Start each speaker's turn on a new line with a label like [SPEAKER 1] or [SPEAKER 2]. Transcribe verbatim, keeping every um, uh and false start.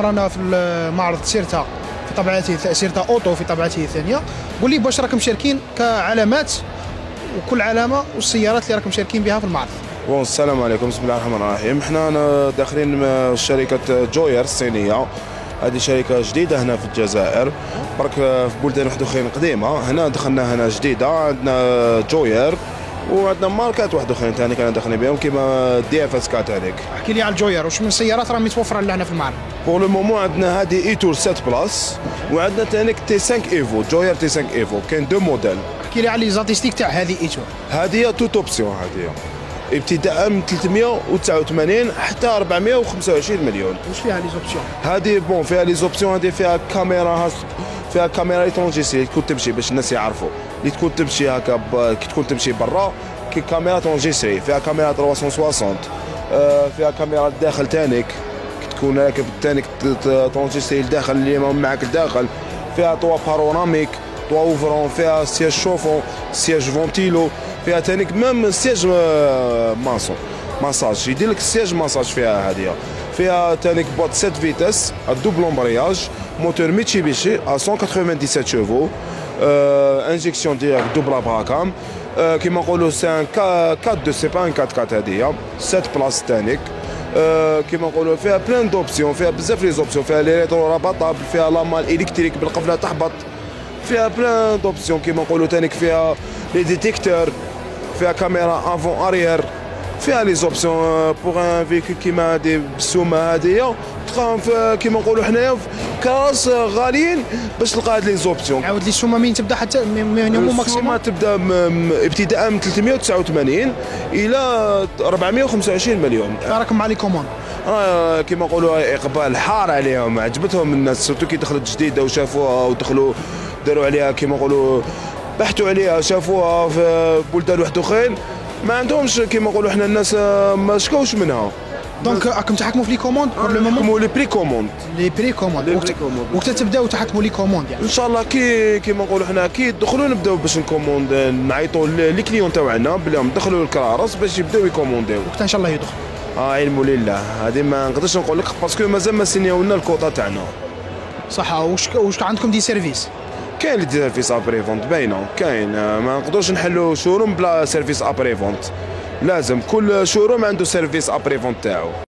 [SPEAKER 1] رانا في المعرض سيرتا في طبيعته سيرتا اوتو في طبيعته الثانيه. قول لي باش راكم مشاركين كعلامات وكل علامه والسيارات اللي راكم مشاركين بها في المعرض.
[SPEAKER 2] بون السلام عليكم، بسم الله الرحمن الرحيم. حنا داخلين شركه جوير الصينيه. هذه شركه جديده هنا في الجزائر، برك في بلدان واحد اخرين قديمه. هنا دخلنا هنا جديده، عندنا جوير وعندنا ماركات واحد اخرين ثاني كنا داخلين بهم كيما دي اف اس كات هذيك.
[SPEAKER 1] احكي لي على الجوير، واش من سيارات راه متوفره لنا في المعرض؟
[SPEAKER 2] بور لو مومون عندنا هذه اي تور سبعة بلاس، وعندنا ثاني تي خمسة ايفو، جوير تي خمسة ايفو. كاين دو موديل.
[SPEAKER 1] احكي لي على لي زاتيستيك تاع هذه اي تور.
[SPEAKER 2] هذه توت اوبسيون، هذه ابتداء من ثلاثمائة وتسعة وثمانين حتى أربعمائة وخمسة وعشرين مليون.
[SPEAKER 1] واش فيها لي زوبسيون؟
[SPEAKER 2] هذه بون فيها لي زوبسيون، هذه فيها كاميرا، فيها كاميرا ايترونجيسي تكون تمشي باش الناس يعرفوا، اللي تكون تمشي هكا كي تكون تمشي برا كي كاميرا تونجيسري. فيها كاميرا ثلاثمائة وستين، فيها كاميرا الداخل تانيك كي تكون راكب تانيك تونجيسري الداخل اللي معك الداخل. فيها طوا باروناميك، طوا اوفرون، فيها سياج شوفون، سياج فونتيلو، فيها تانيك ميم سياج ماسون ماساج، يدير لك السياج ماساج فيها هذه. فيها تانيك بوط سبعة فيتاس الدوبل امبرياج، موتور ميتسوبيشي ا مية وسبعة وثمانين شوفو، انجيكسيون ديريكت دوبل ابراكام. كيما نقولوا سي ان أربعة دو سي با ان أربعة أربعة هذه سبعة بلاص تانيك. كيما نقولوا فيها بلان دوبسيون، فيها بزاف لي زوبسيون، فيها لي ريترو رابطابل، فيها لامال الكتريك بالقفله تحبط، فيها بلان دوبسيون. كيما نقولوا تانيك فيها لي ديتيكتور، فيها كاميرا افون اريير، فيها لي زوبسيون بوغ ان فيكول كيما هادي بالسومه هاديه تلقاهم كيما نقولوا حنايا كراس غاليين باش تلقى هاد لي زوبسيون.
[SPEAKER 1] عاود لي السومه من تبدا حتى مينيموم ماكسيموم؟
[SPEAKER 2] السومه تبدا ابتداء من ثلاثمائة وتسعة وثمانين الى أربعمائة وخمسة وعشرين مليون.
[SPEAKER 1] راكم مع لي كوموند؟
[SPEAKER 2] آه كيما نقولوا اقبال حار عليهم، عجبتهم الناس سورتو كي دخلت جديده وشافوها ودخلوا داروا عليها كيما نقولوا بحثوا عليها، شافوها في بلدان واحد اخرين ما عندهمش كيما نقولوا حنا الناس ما شكاوش منها.
[SPEAKER 1] دونك راكم تحكموا في لي كوموند بور لو مومون؟
[SPEAKER 2] نحكموا لي بري كوموند.
[SPEAKER 1] لي بري كوموند وقت تبداو تحكموا لي كوموند يعني؟
[SPEAKER 2] ان شاء الله كي كيما نقولوا حنا كي يدخلوا نبداو باش نكوموند، نعيطوا لي كليون تاعنا بلي دخلوا الكرارس باش يبداو يكومونديو.
[SPEAKER 1] وقت ان شاء الله يدخل؟
[SPEAKER 2] اه علم لله، هذه ما نقدرش نقول لك باسكو مازال ما سينيونا الكوطا تاعنا.
[SPEAKER 1] صح. واش واش عندكم دي سيرفيس؟
[SPEAKER 2] كاين لي سيرفيس ابري فونت باينه، كاين ما نقدرش نحلوا شوروم بلا سيرفيس ابري فونت، لازم كل شوروم عنده سيرفيس ابري فونت تاعو.